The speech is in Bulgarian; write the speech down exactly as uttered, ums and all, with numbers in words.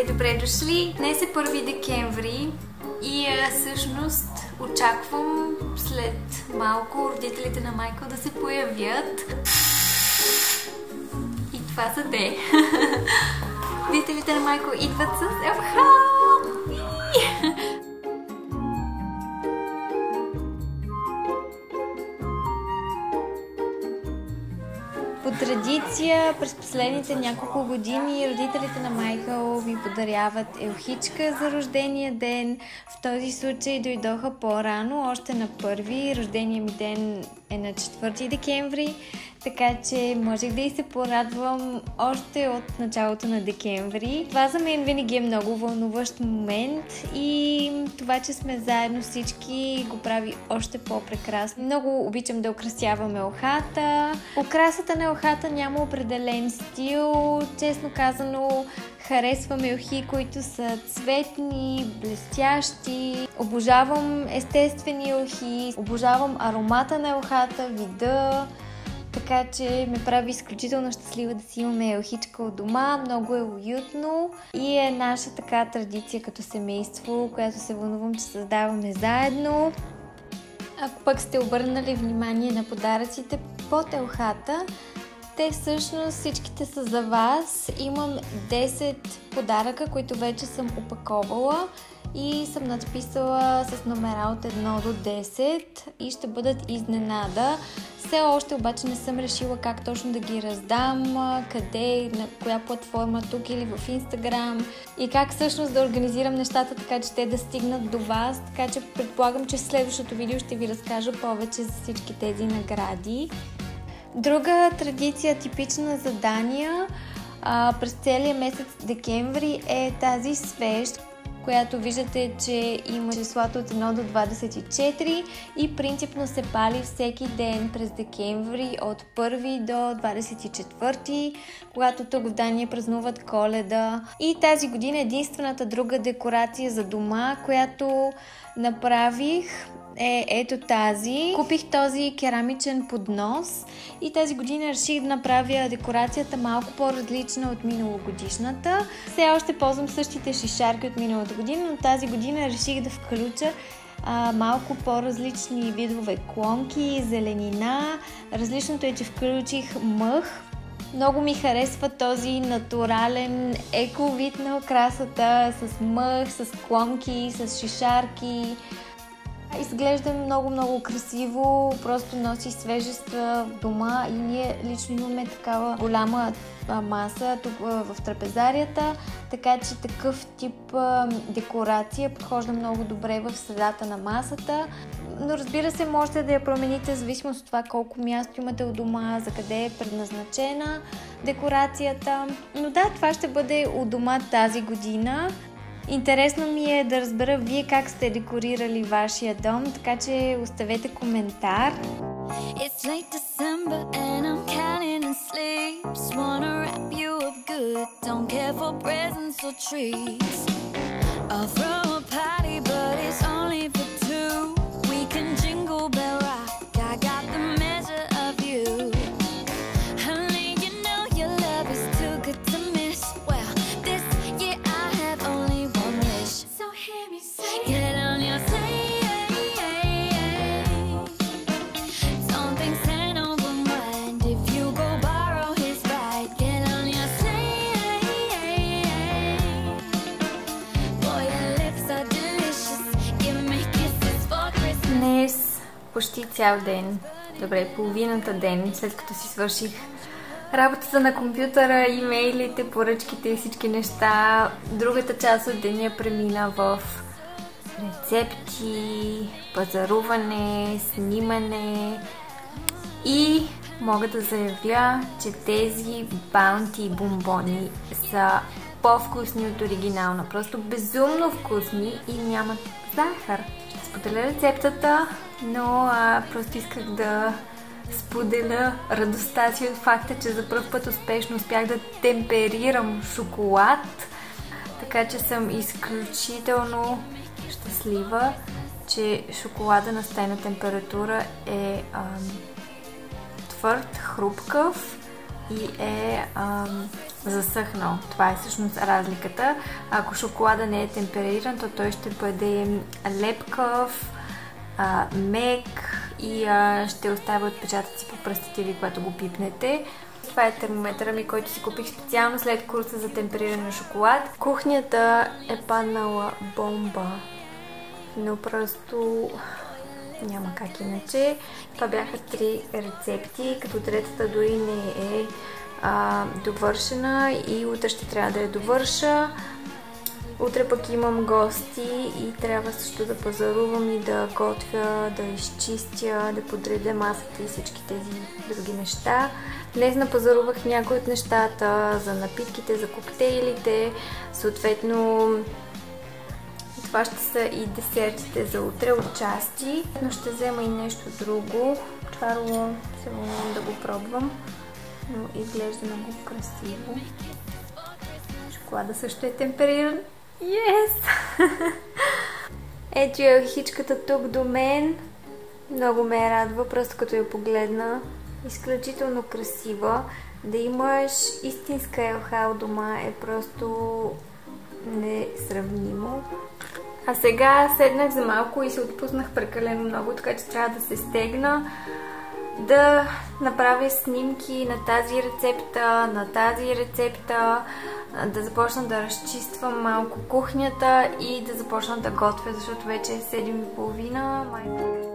Здравейте, добре дошли! Днес е първи декември и а, всъщност очаквам след малко родителите на Майкъл да се появят. И това са те. Родителите на Майкъл идват с Елхам! По традиция, през последните няколко години родителите на Майкъл ми подаряват елхичка за рождения ден. В този случай дойдоха по-рано, още на първи. Рождения ми ден е на четвърти декември, така че можех да и се порадвам още от началото на декември. Това за мен винаги е много вълнуващ момент и това, че сме заедно всички, го прави още по-прекрасно. Много обичам да украсявам елхата. Украсата на елхата няма определен стил. Честно казано, харесвам елхи, които са цветни, блестящи. Обожавам естествени елхи, обожавам аромата на елхата, вида. Така че ме прави изключително щастлива да си имаме елхичка от дома. Много е уютно и е наша така традиция като семейство, която се вълнувам, че създаваме заедно. Ако пък сте обърнали внимание на подаръците под елхата, те всъщност всичките са за вас. Имам десет подаръка, които вече съм опаковала и съм надписала с номера от едно до десет и ще бъдат изненада. Все още обаче не съм решила как точно да ги раздам, къде, на коя платформа, тук или в Instagram и как всъщност да организирам нещата така, че те да стигнат до вас. Така че предполагам, че в следващото видео ще ви разкажа повече за всички тези награди. Друга традиция, типична за Дания, а, през целия месец декември е тази свещ, която виждате, че има числото от едно до двадесет и четири и принципно се пали всеки ден през декември от първи до двадесет и четвърти, когато тук в Дания празнуват Коледа. И тази година единствената друга декорация за дома, която направих, е ето тази. Купих този керамичен поднос и тази година реших да направя декорацията малко по-различна от миналогодишната. Все още ползвам същите шишарки от миналата година, но тази година реших да включа а, малко по-различни видове клонки, зеленина. Различното е, че включих мъх. Много ми харесва този натурален еко-вид на украсата с мъх, с клонки, с шишарки. Изглежда много-много красиво, просто носи свежест в дома и ние лично имаме такава голяма маса тук в трапезарията, така че такъв тип декорация подхожда много добре в средата на масата. Но разбира се, можете да я промените в зависимост от това колко място имате у дома, за къде е предназначена декорацията. Но да, това ще бъде у дома тази година. Интересно ми е да разбера вие как сте декорирали вашия дом, така че оставете коментар. It's late December and I'm counting and sleep. Just wanna wrap you up good. Don't care for presents or trees. I'll throw a party but it's only for two. We can jingle bell rock. I got the measure of you. Honey, you know your love is too good to miss. Well, this year I have only one wish. So hear me say, get on your sleigh. Don't think Santa will mind if you go borrow his ride. Get on your sleigh. Boy, your lips are delicious. Give me kisses for Christmas. Днес почти цял ден, добре, половината ден, след като си свърших работата на компютъра, имейлите, поръчките и всички неща, другата част от деня премина в рецепти, пазаруване, снимане и мога да заявя, че тези баунти бомбони са по-вкусни от оригинална. Просто безумно вкусни и нямат захар. Ще споделя рецептата, но а, просто исках да споделя радостта си от факта, че за пръв път успешно успях да темперирам шоколад. Така че съм изключително щастлива, че шоколада на стайна температура е ам, твърд, хрупкав и е ам, засъхнал. Това е всъщност разликата. Ако шоколада не е темпериран, то той ще бъде лепкав, а, мек и а, ще оставя отпечатъци по пръстите ви, когато го пипнете. Това е термометъра ми, който си купих специално след курса за темпериран шоколад. Кухнята е паднала бомба, но просто няма как иначе. Това бяха три рецепти, като третата дори не е а, довършена и утре ще трябва да я довърша. Утре пък имам гости и трябва също да пазарувам и да готвя, да изчистя, да подредя масата и всички тези други неща. Днес напазарувах някои от нещата за напитките, за коктейлите. Съответно, това ще са и десертите за утре отчасти. Но ще взема и нещо друго. Това рулон се вълнувам да го пробвам. Но изглежда много красиво. Шоколада също е темпериран. Yes! Ето я елхичката тук до мен. Много ме радва, просто като я погледна. Изключително красива. Да имаш истинска елха у дома е просто несравнимо. А сега седнах за малко и се отпуснах прекалено много, така че трябва да се стегна, да направя снимки на тази рецепта, на тази рецепта, да започна да разчиствам малко кухнята и да започна да готвя, защото вече е седем и половина.